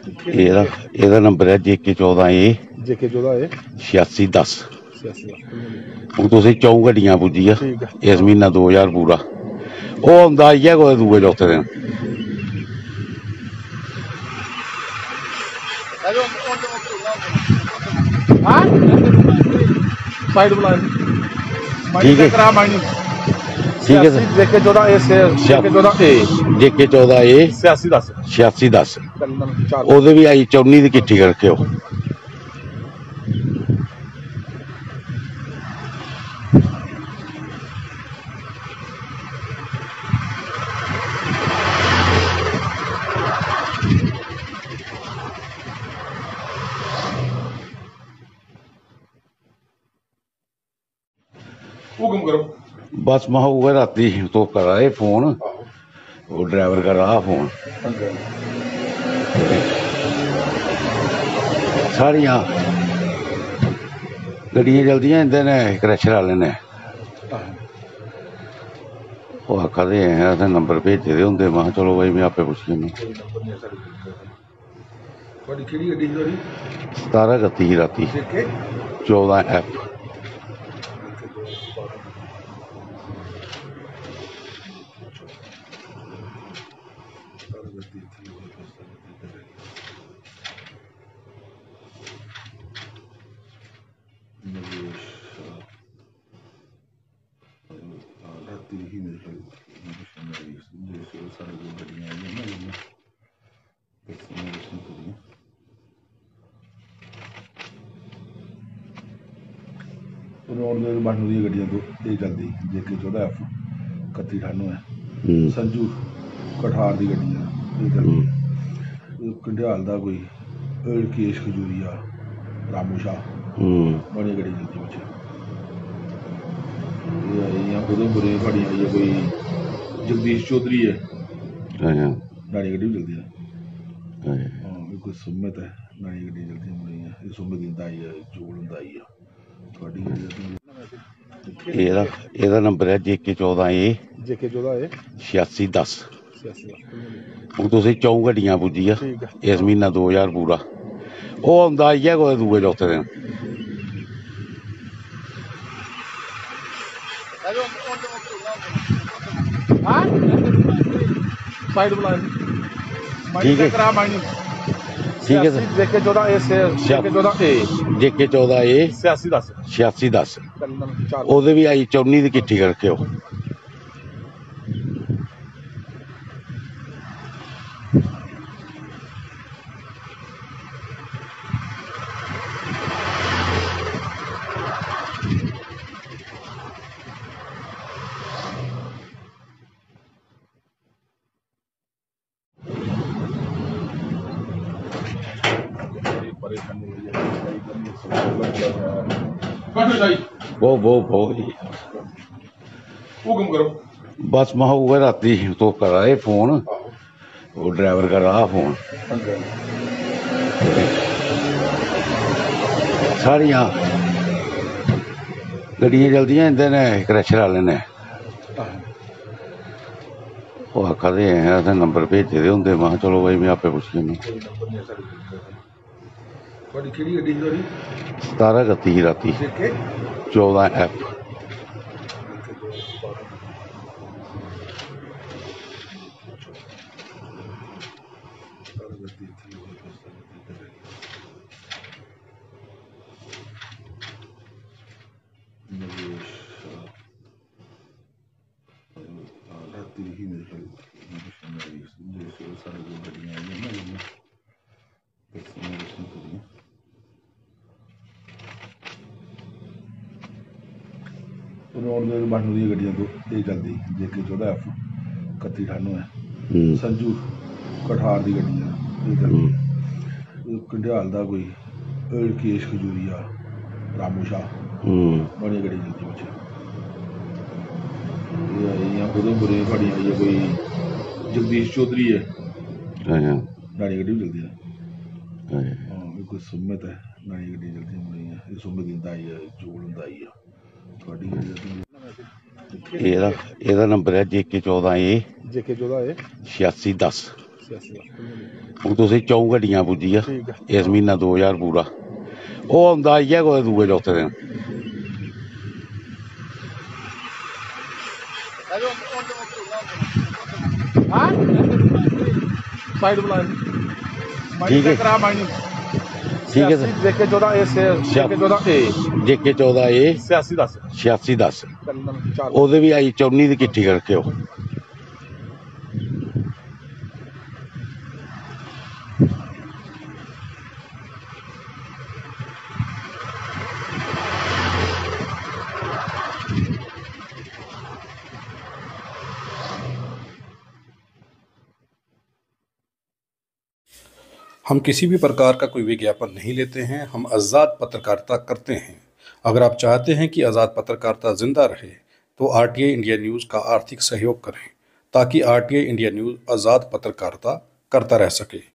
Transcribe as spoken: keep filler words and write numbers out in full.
ਇਹਦਾ ਇਹਦਾ ਨੰਬਰ ਹੈ ਜੇ ਕੇ ਚੌਦਾਂ ਏ ਜੇ ਕੇ ਚੌਦਾਂ ਏ ਛਿਆਸੀ ਦਸ। ਛਿਆਸੀ। ਹੁਣ ਤੁਸੀਂ ਚੌਂ ਗੱਡੀਆਂ ਪੁੱਜੀ ਆ ਠੀਕ ਹੈ। ਇਸ ਮਹੀਨਾ ਦੋ ਹਜ਼ਾਰ ਪੂਰਾ ਉਹ ਆਉਂਦਾ ਹੀ ਹੈ ਕੋਈ ਦੂਏ ਚੌਥੇ ਦਿਨ। ਸਾਈਡ ਬੁਲਾ ਠੀਕ ਹੈ ਕਰਾ ਮਾਈਨਿੰਗ ਠੀਕ ਹੈ ਸਰ। ਜੇ ਕੇ ਚੌਦਾਂ ਏ ਜੇ ਕੇ ਚੌਦਾਂ ਏ ਜੇ ਕੇ ਚੌਦਾਂ ਏ ਛਿਆਸੀ ਦਸ ਛਿਆਸੀ ਦਸ। ਚਾਰ ਉਹਦੇ ਵੀ ਆਈ ਚੌਨੀ ਦੀ ਕਿੱਠੀ ਕਰਕੇ ਉਹ ਹੁਕਮ ਕਰੋ। बस मैं हुआ राती तो कराए फोन वो ड्राइवर कर रहा फोन सारिया गड्डियां चलदियां इंदे ने क्रैशर वाले ने वो आखा दे असें नंबर भेजे दे होंदे मैं चलो भाई मैं आपे पुच्छी जन्ना। सतारा कत्ती राती चौदह एफ बानू दी गड्डियां तो ये चलती जे के चौदह एफ इकत्ती अठानवे संजू कठार दी गड्डियां ये चलती कंडियाल दा कोई केश खजूरिया रामू शाह बड़ी गड्डी चलती पिछे उधमपुर थोड़ी आई है कोई जगदीश चौधरी है नाड़ी गड्डी भी चलती है हाँ कोई सुमित है नाड़ी गड्डी चलती है सुमित इंदा आई है जोड़ इंदा आई है थोड़ी गड्डी ਇਹਦਾ ਇਹਦਾ ਨੰਬਰ ਹੈ ਜੇ ਕੇ ਚੌਦਾਂ ਏ ਜੇ ਕੇ ਚੌਦਾਂ ਏ ਛਿਆਸੀ ਦਸ। ਹੁਣ ਤੁਸੀਂ ਚੌਂ ਗੱਡੀਆਂ ਪੁੱਜੀ ਆ ਇਸ ਮਹੀਨਾ ਦੋ ਹਜ਼ਾਰ ਪੂਰਾ ਉਹ ਆਉਂਦਾ ਹੀ ਹੈ ਕੋਈ ਦੂਏ ਚੌਥੇ ਦਿਨ। ਸਾਈਡ ਬੁਲਾ ਠੀਕ ਹੈ ਕਰਾ ਮਾਈਨਿੰਗ ठीक है सर। जे के चौदह ए जे के चौदह ए जे के चौदह ए छियासी दस छियासी दस चार ਉਹਦੇ ਵੀ ਆਈ ਚੌਨੀ ਦੀ ਕਿੱਠੀ ਕਰਕੇ ਉਹ बहुत बहुत बहुत हुक्म करो। बस मैं हुआ राती तो कराए फोन वो ड्राइवर कर रहा फोन सारिया गड्डियां चलदियां इंदे ने क्रैशर वाले ने वो आखा दे असें नंबर भेजे दे होंदे मैं चलो भाई मैं आपे पुच्छी जन्ना। सतारा कत्ती राती चौदह एफ बानू दी गड्डियां तो ये चलती जे के चौदह एफ इकत्ती अठानवे संजू कठार दी गड्डियां ये चलती कंडियाल दा कोई केश खजूरिया रामू शाह बड़ी गड्डी चलती पिछे उधमपुर थोड़ी आई है कोई जगदीश चौधरी है नाड़ी गड्डी भी चलती है हाँ कोई सुमित है नाड़ी गड्डी चलती है सुमित इंदा आई है जोड़ इंदा आई है थोड़ी गड्डी ਇਹਦਾ ਇਹਦਾ ਨੰਬਰ ਹੈ ਜੇ ਕੇ ਚੌਦਾਂ ਏ ਜੇ ਕੇ ਚੌਦਾਂ ਏ ਛਿਆਸੀ ਦਸ। ਹੁਣ ਤੁਸੀਂ ਚੌਂ ਗੱਡੀਆਂ ਪੁੱਜੀ ਆ ਠੀਕ ਹੈ ਇਸ ਮਹੀਨਾ ਦੋ ਹਜ਼ਾਰ ਪੂਰਾ ਉਹ ਆਉਂਦਾ ਆਈ ਹੈ ਕੋਈ ਦੂਏ ਚੌਥੇ ਦਿਨ ਸਾਈਡ ਬੁਲਾ ਠੀਕ ਹੈ ਕਰਾ ਮਾਈਨਿੰਗ ਠੀਕ ਹੈ ਸਰ ਜੇਕੇ ਚੌਦਾਂ ਏ ਜੇਕੇ ਚੌਦਾਂ ਏ ਜੇਕੇ ਚੌਦਾਂ ਏ ਛਿਆਸੀ ਦਸ ਛਿਆਸੀ ਦਸ ਚਾਰ ਉਹਦੇ ਵੀ ਆਈ ਚੌਨੀ ਦੀ ਕਿੱਟੀ ਕਰਕੇ ਉਹ हम किसी भी प्रकार का कोई विज्ञापन नहीं लेते हैं, हम आज़ाद पत्रकारिता करते हैं। अगर आप चाहते हैं कि आज़ाद पत्रकारिता जिंदा रहे तो आरटीआई इंडिया न्यूज़ का आर्थिक सहयोग करें ताकि आरटीआई इंडिया न्यूज़ आज़ाद पत्रकारिता करता रह सके।